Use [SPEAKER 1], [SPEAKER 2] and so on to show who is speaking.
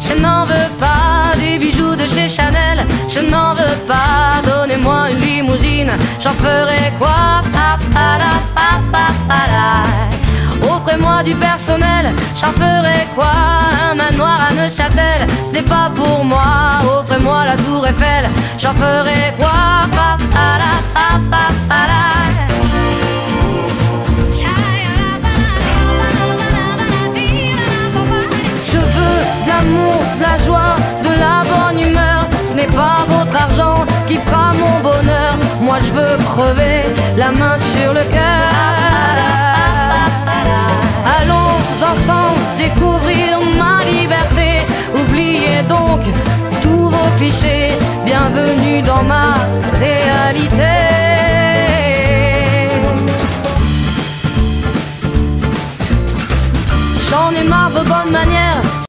[SPEAKER 1] Je n'en veux pas des bijoux de chez Chanel, je n'en veux pas. Donnez-moi une limousine, j'en ferai quoi? Offrez-moi du personnel, j'en ferai quoi? Un manoir à Neuchâtel, ce n'est pas pour moi. Offrez-moi la tour Eiffel, j'en ferai quoi? Je veux de l'amour, de la joie, de la bonne humeur. Ce n'est pas votre argent qui fera mon bonheur. Moi je veux crever la main sur le cœur. Allons ensemble découvrir ma liberté. Oubliez donc tous vos clichés. Bienvenue dans ma réalité. J'en ai marre de vos bonnes manières.